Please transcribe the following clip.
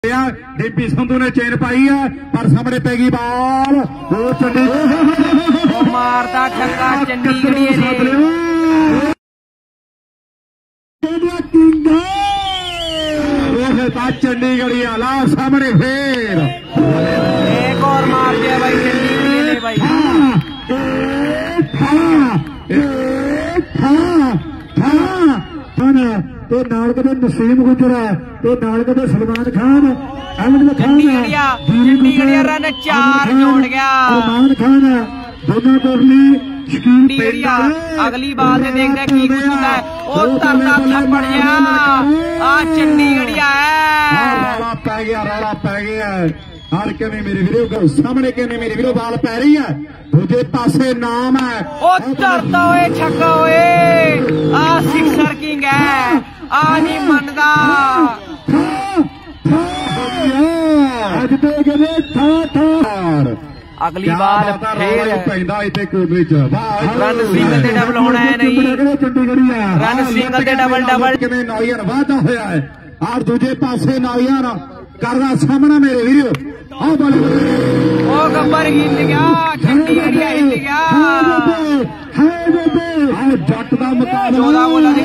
DP Sandhu ने chain पाई है पर सामने पैगी बाल मारता छक्का चंडीगढ़ चंडीगढ़िया ला सामने फिर एक और मार दिया भाई चंडीगढ़ ने भाई। ते नाल कदे नसीम गुजरा ते नाल कदे सलमान खान चंडीगढ़िया रन 4 जोड़ गया। सलमान खान दोनों कोहली चंडीगढ़िया अगली बाल से देखते की कुछ होता है। ओ तरता थप्पड़ गया आज चंडीगढ़िया है। रौला पै गया हर किमें मेरे वीरो सामने किमें मेरे वीरो बाल पै रही है दूजे पासे नाम है। ओ तरता हुए छक्का हुए आ सिक्सर किंग है आ नहीं मनदा अगली बार फिर रन सिंगल ते डबल होना है नहीं रन सिंगल ते डबल नौयन वादा होया है और दूजे पासे नौयन करना सामना मेरे वीरो ओ गब्बर हिल गया चंडीगढ़ हिल गया। जट का मुकाबला 14 बोला